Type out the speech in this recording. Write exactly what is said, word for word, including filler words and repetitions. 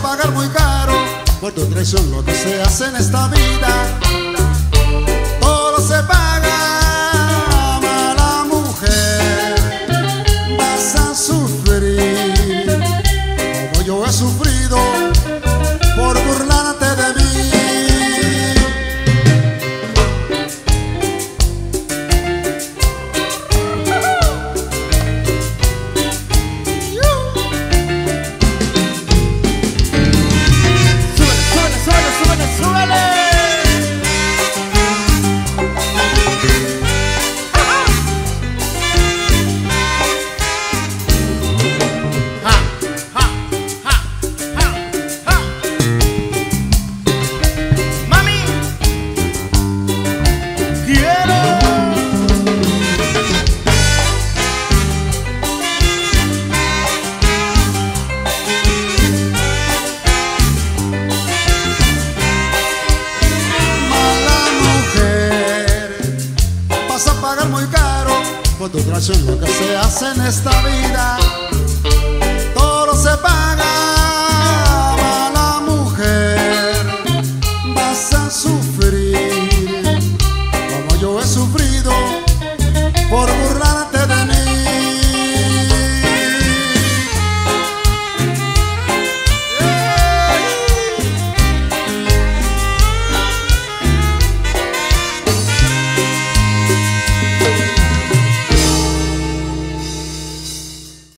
pagar muy caro por tu traición, lo que se hace en esta vida. Todo se paga, mala mujer. Vas a sufrir como yo he sufrido por burlarte de mí. Pagar muy caro por tu traición, lo que se hace en esta vida.